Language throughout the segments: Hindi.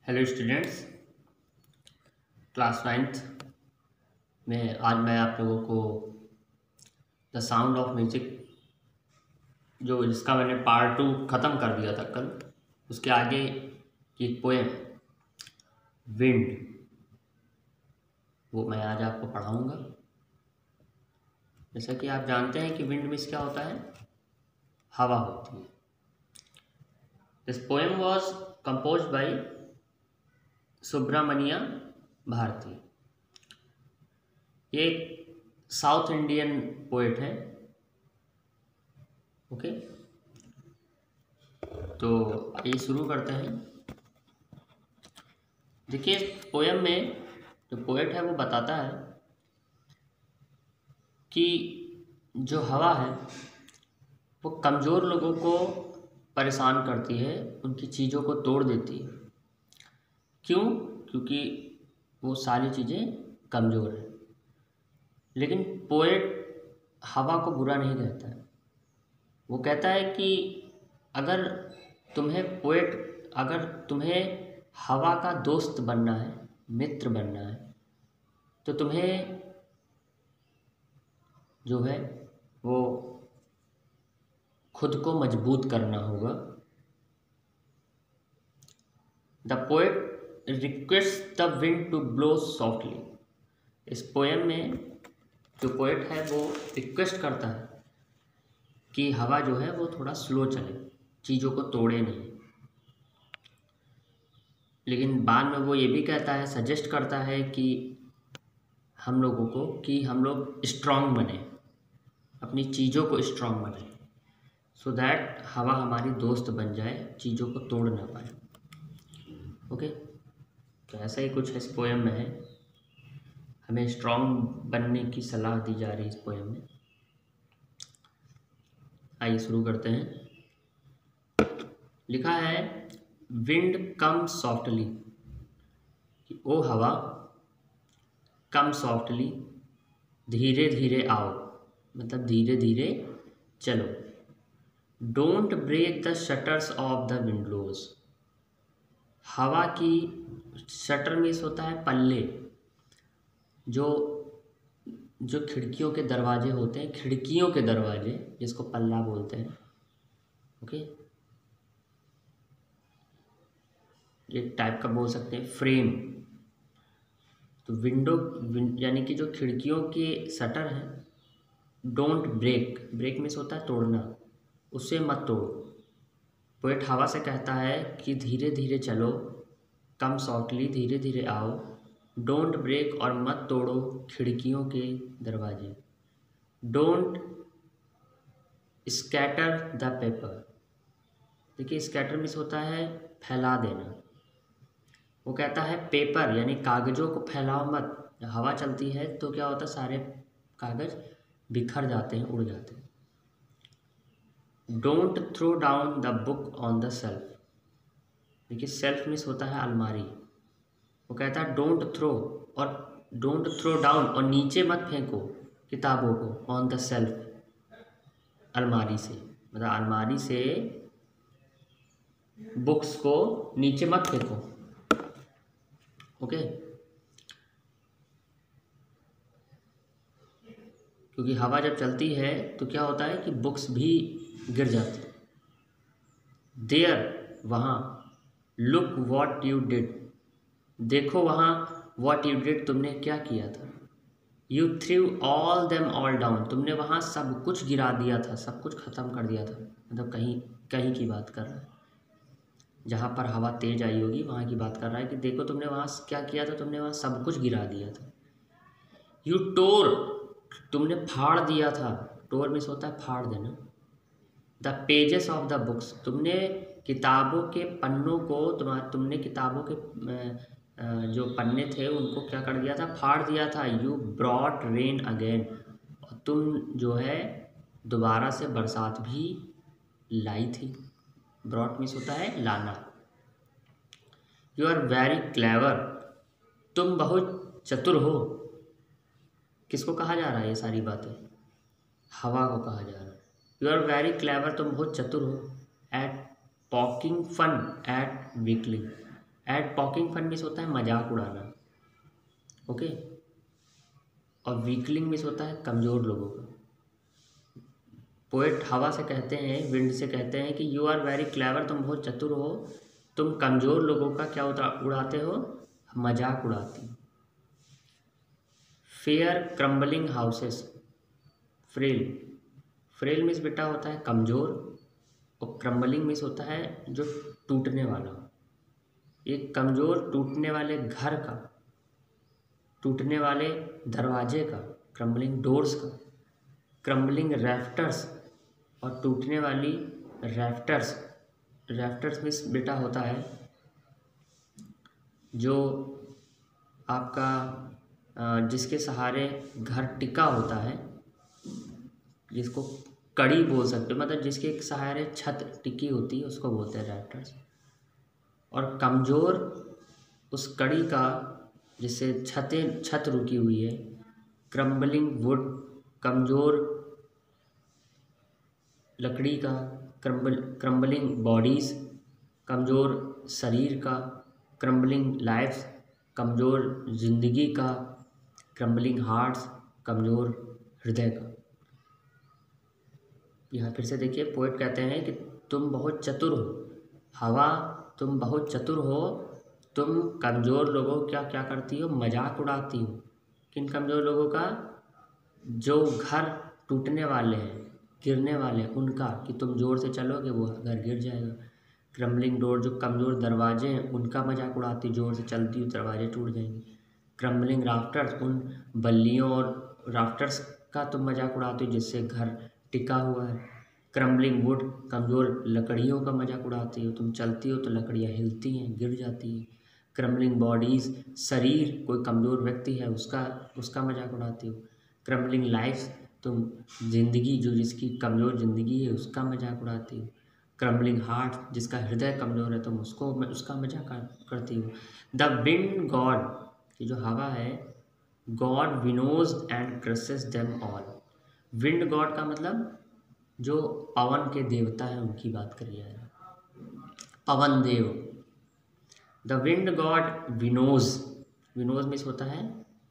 हेलो स्टूडेंट्स, क्लास 9th में आज मैं आप लोगों को द साउंड ऑफ म्यूजिक जो जिसका मैंने पार्ट 2 ख़त्म कर दिया था कल, उसके आगे की पोएम विंड वो मैं आज आपको पढ़ाऊँगा। जैसा कि आप जानते हैं कि विंड मीन्स क्या होता है, हवा होती है। This poem was composed by Subramanya Bharati. ये एक साउथ इंडियन पोएट है। ओके, तो आइए शुरू करते हैं। देखिए, पोएम में जो पोएट है वो बताता है कि जो हवा है वो कमज़ोर लोगों को परेशान करती है, उनकी चीज़ों को तोड़ देती है। क्यों? क्योंकि वो सारी चीज़ें कमज़ोर हैं। लेकिन पोएट हवा को बुरा नहीं कहता है। वो कहता है कि अगर तुम्हें हवा का दोस्त बनना है, मित्र बनना है, तो तुम्हें जो है वो खुद को मजबूत करना होगा। The poet request the wind to blow softly. इस पोएम में जो पोएट है वो रिक्वेस्ट करता है कि हवा जो है वो थोड़ा स्लो चले, चीज़ों को तोड़े नहीं। लेकिन बाद में वो ये भी कहता है, सजेस्ट करता है कि हम लोगों को कि हम लोग स्ट्रांग बने, अपनी चीज़ों को स्ट्रांग बनाए, सो दैट हवा हमारी दोस्त बन जाए, चीज़ों को तोड़ ना पाए। ओके, तो ऐसा ही कुछ इस पोएम में है। हमें स्ट्रांग बनने की सलाह दी जा रही है इस पोएम में। आइए शुरू करते हैं। लिखा है, विंड कम सॉफ्टली, कि ओ हवा कम सॉफ्टली, धीरे धीरे आओ, मतलब धीरे धीरे चलो। Don't break the shutters of the windows. हवा की शटर मीन्स होता है पल्ले, जो खिड़कियों के दरवाजे होते हैं, खिड़कियों के दरवाजे जिसको पल्ला बोलते हैं। ओके, एक टाइप का बोल सकते हैं फ्रेम। तो यानी कि जो खिड़कियों के शटर हैं, डोंट ब्रेक, ब्रेक मीन्स होता है तोड़ना, उससे मत तोड़ो। पोएट हवा से कहता है कि धीरे धीरे चलो, कम सॉफ्टली, धीरे धीरे आओ, डोंट ब्रेक, और मत तोड़ो खिड़कियों के दरवाजे। Don't scatter the paper. देखिए, स्कैटर मीन्स होता है फैला देना। वो कहता है पेपर यानी कागज़ों को फैलाओ मत। जब हवा चलती है तो क्या होता है, सारे कागज़ बिखर जाते हैं, उड़ जाते हैं। Don't throw down the book on the shelf. देखिए, सेल्फ मीन्स होता है अलमारी। वो कहता है डोंट थ्रो डाउन, और नीचे मत फेंको किताबों को, ऑन द सेल्फ, अलमारी से, मतलब अलमारी से बुक्स को नीचे मत फेंको। ओके, क्योंकि हवा जब चलती है तो क्या होता है कि बुक्स भी गिर जाती है। देयर, वहाँ, लुक वॉट यू डिड, देखो वहाँ, वॉट यू डिड, तुमने क्या किया था। You threw all them all down, तुमने वहाँ सब कुछ गिरा दिया था, सब कुछ ख़त्म कर दिया था। मतलब कहीं कहीं की बात कर रहा है, जहाँ पर हवा तेज आई होगी वहाँ की बात कर रहा है कि देखो तुमने वहाँ क्या किया था, तुमने वहाँ सब कुछ गिरा दिया था। यू टोर, तुमने फाड़ दिया था, टोर मीन्स होता है फाड़ देना। The pages of the books, तुमने किताबों के पन्नों को, तुमने किताबों के जो पन्ने थे उनको क्या कर दिया था, फाड़ दिया था। यू ब्रॉट रेन अगेन, और तुम जो है दोबारा से बरसात भी लाई थी। ब्रॉट मीन्स होता है लाना। यू आर वेरी क्लेवर, तुम बहुत चतुर हो। किसको कहा जा रहा है ये सारी बातें? हवा को कहा जा रहा है। यू आर वेरी क्लेवर, तुम बहुत चतुर हो। At poking fun at weakly, at poking fun means होता है मजाक उड़ाना, ओके। और वीकलिंग मीन्स होता है कमज़ोर लोगों का। पोएट हवा से कहते हैं, विंड से कहते हैं कि यू आर वेरी क्लेवर, तुम बहुत चतुर हो, तुम कमज़ोर लोगों का क्या उड़ाते हो, मजाक उड़ाती। Fair crumbling houses, frail, frail means बेटा होता है कमज़ोर, और क्रम्बलिंग मीन्स होता है जो टूटने वाला। एक कमज़ोर टूटने वाले घर का, टूटने वाले दरवाजे का, क्रम्बलिंग डोर्स का, क्रम्बलिंग रैफ्टर्स, और टूटने वाली रैफ्टर्स। रैफ्टर्स मीन्स बेटा होता है जो आपका जिसके सहारे घर टिका होता है, जिसको कड़ी बोल सकते हो, मतलब जिसके सहारे छत टिकी होती है उसको बोलते हैं रैफ्टर्स। और कमज़ोर उस कड़ी का जिससे छत रुकी हुई है, क्रम्बलिंग वुड, कमज़ोर लकड़ी का, क्रम्बलिंग बॉडीज़, कमज़ोर शरीर का, क्रम्बलिंग लाइफ्स, कमज़ोर जिंदगी का, क्रम्बलिंग हार्ट्स, कमज़ोर हृदय का। यहाँ फिर से देखिए, पोएट कहते हैं कि तुम बहुत चतुर हो, हवा तुम बहुत चतुर हो, तुम कमज़ोर लोगों क्या क्या करती हो, मजाक उड़ाती हो। किन कमज़ोर लोगों का, जो घर टूटने वाले हैं, गिरने वाले हैं उनका, कि तुम ज़ोर से चलोगे वो घर गिर जाएगा। क्रम्बलिंग डोर, जो कमज़ोर दरवाजे हैं उनका मजाक उड़ाती, ज़ोर से चलती हो दरवाजे टूट जाएंगे। क्रम्बलिंग राफ्टर्स, उन बल्लियों और राफ्टर्स का तुम मजाक उड़ाती हो जिससे घर टिका हुआ है। क्रम्बलिंग वुड, कमज़ोर लकड़ियों का मजाक उड़ाती हो, तुम चलती हो तो लकड़ियाँ हिलती हैं, गिर जाती हैं। क्रम्बलिंग बॉडीज़, शरीर, कोई कमज़ोर व्यक्ति है उसका मजाक उड़ाती हो। क्रम्बलिंग लाइफ्स, तुम जिंदगी, जो जिसकी कमज़ोर ज़िंदगी है उसका मजाक उड़ाती हो। क्रम्बलिंग हार्ट, जिसका हृदय कमज़ोर है तुम उसका मजाक करती हो। द विंड गॉड, की जो हवा है, god winnows and crushes them all. Wind god का मतलब जो पवन के देवता है उनकी बात करिए, Pawan Dev. The wind god winnows, winnows means होता है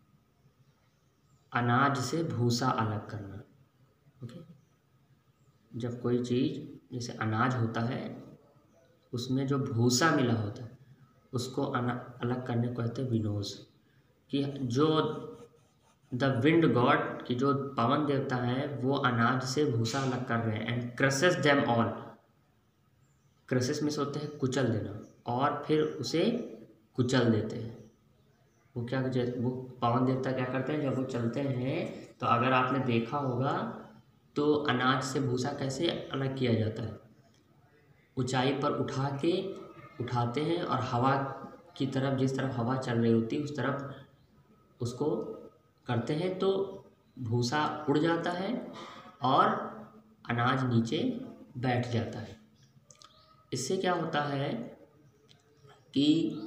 अनाज से भूसा अलग करना, ओके। जब कोई चीज़ जैसे अनाज होता है उसमें जो भूसा मिला होता है उसको अलग करने को कहते हैं विनोज। कि जो द विंड गॉड, की जो पवन देवता है वो अनाज से भूसा अलग कर रहे हैं। And crushes them all, crushes में से होते हैं कुचल देना, और फिर उसे कुचल देते हैं। वो वो पवन देवता क्या करते हैं, जब वो चलते हैं तो अगर आपने देखा होगा तो अनाज से भूसा कैसे अलग किया जाता है, ऊंचाई पर उठाते हैं और हवा की तरफ, जिस तरफ हवा चल रही होती है उस तरफ उसको करते हैं, तो भूसा उड़ जाता है और अनाज नीचे बैठ जाता है। इससे क्या होता है कि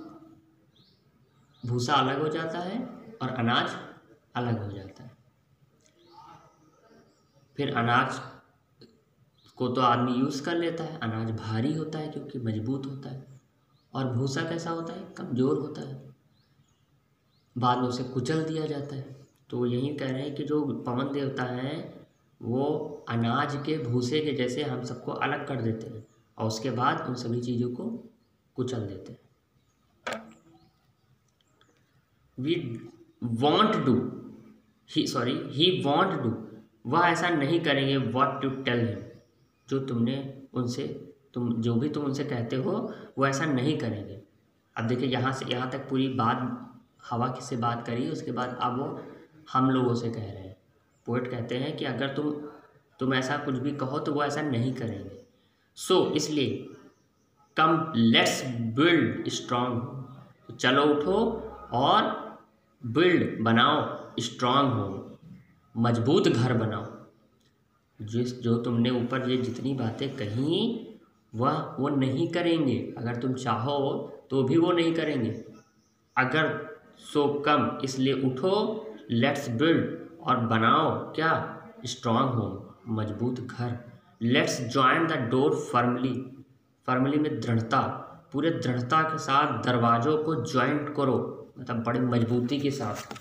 भूसा अलग हो जाता है और अनाज अलग हो जाता है। फिर अनाज को तो आदमी यूज़ कर लेता है, अनाज भारी होता है क्योंकि मजबूत होता है, और भूसा कैसा होता है, कमज़ोर होता है, बाद में उसे कुचल दिया जाता है। तो यही कह रहे हैं कि जो पवन देवता हैं वो अनाज के भूसे के जैसे हम सबको अलग कर देते हैं और उसके बाद उन सभी चीज़ों को कुचल देते हैं। We won't do, he won't do, वह ऐसा नहीं करेंगे। व्हाट यू टेल हिम, जो तुम उनसे कहते हो वो ऐसा नहीं करेंगे। अब देखिए यहाँ तक पूरी बात हवा से बात करी, उसके बाद अब वो हम लोगों से कह रहे हैं। पोएट कहते हैं कि अगर तुम ऐसा कुछ भी कहो तो वो ऐसा नहीं करेंगे। इसलिए कम लेट्स बिल्ड स्ट्रांग, तो चलो उठो और बिल्ड बनाओ, स्ट्रांग हो, मजबूत घर बनाओ। जो तुमने ऊपर ये जितनी बातें कही वो नहीं करेंगे, अगर तुम चाहो तो भी वो नहीं करेंगे। अगर कम, इसलिए उठो, लेट्स बिल्ड, और बनाओ क्या, स्ट्रांग हो, मजबूत घर। Let's join the door firmly, firmly में दृढ़ता, पूरे दृढ़ता के साथ दरवाज़ों को ज्वाइंट करो, मतलब बड़ी मजबूती के साथ।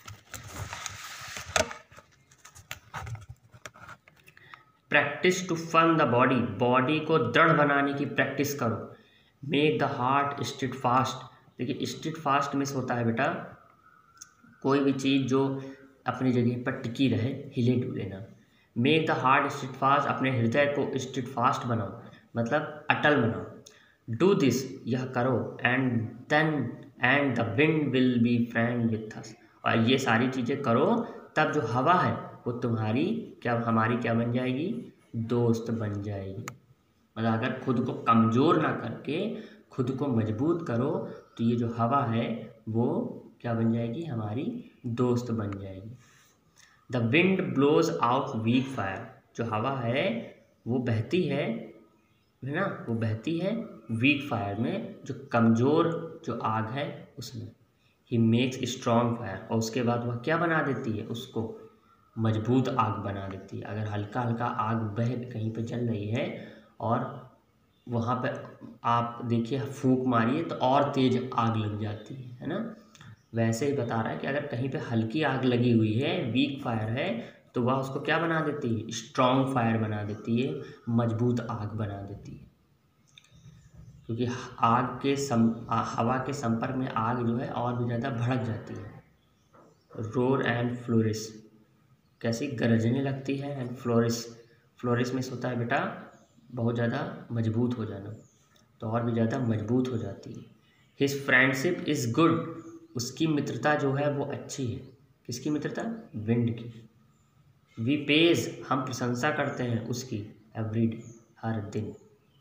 Practice to firm the body, body को दृढ़ बनाने की प्रैक्टिस करो। Make the heart steadfast, देखिए स्टिड फास्ट में होता है बेटा कोई भी चीज़ जो अपनी जगह पर टिकी रहे, हिले डुले ना। Make the heart steadfast, अपने हृदय को स्टिड फास्ट बनाओ, मतलब अटल बनाओ। डू दिस, यह करो, and then and the wind will be friend with us, और ये सारी चीज़ें करो तब जो हवा है वो तुम्हारी हमारी क्या बन जाएगी, दोस्त बन जाएगी। मतलब अगर खुद को कमज़ोर ना करके खुद को मजबूत करो तो ये जो हवा है वो क्या बन जाएगी, हमारी दोस्त बन जाएगी। The wind blows out weak fire, जो हवा है वो बहती है ना, वो बहती है वीक फायर में, जो कमज़ोर जो आग है उसमें। ही मेक्स स्ट्रॉन्ग फायर, और उसके बाद वह क्या बना देती है, उसको मजबूत आग बना देती है। अगर हल्का हल्का आग बह कहीं पे जल रही है और वहाँ पे आप देखिए फूंक मारिए तो और तेज़ आग लग जाती है ना। वैसे ही बता रहा है कि अगर कहीं पे हल्की आग लगी हुई है, वीक फायर है, तो वह उसको क्या बना देती है, स्ट्रॉन्ग फायर बना देती है, मजबूत आग बना देती है। क्योंकि हवा के संपर्क में आग जो है और भी ज़्यादा भड़क जाती है। रोर एंड फ्लोरिस, कैसी गरजने लगती है, एंड फ्लोरिस में होता है बेटा बहुत ज़्यादा मजबूत हो जाना, तो और भी ज़्यादा मजबूत हो जाती है। हिज फ्रेंडशिप इज़ गुड, उसकी मित्रता जो है वो अच्छी है। किसकी मित्रता, विंड की। वी पेज, हम प्रशंसा करते हैं उसकी, एवरीडे, हर दिन,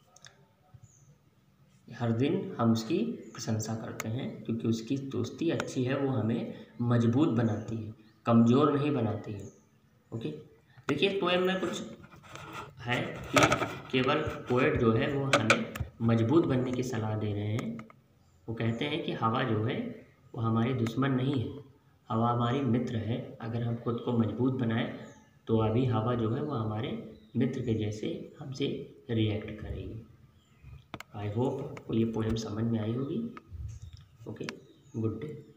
हर दिन हम उसकी प्रशंसा करते हैं, क्योंकि उसकी दोस्ती अच्छी है, वो हमें मजबूत बनाती है, कमज़ोर नहीं बनाती है। ओके, देखिए पोएम में कुछ है कि केवल पोएट जो है वो हमें मजबूत बनने की सलाह दे रहे हैं। वो कहते हैं कि हवा जो है वो हमारी दुश्मन नहीं है, हवा हमारी मित्र है। अगर हम खुद को मजबूत बनाएं तो अभी हवा जो है वो हमारे मित्र के जैसे हमसे रिएक्ट करेगी। आई होप आपको ये पोएम समझ में आई होगी। Okay, good day.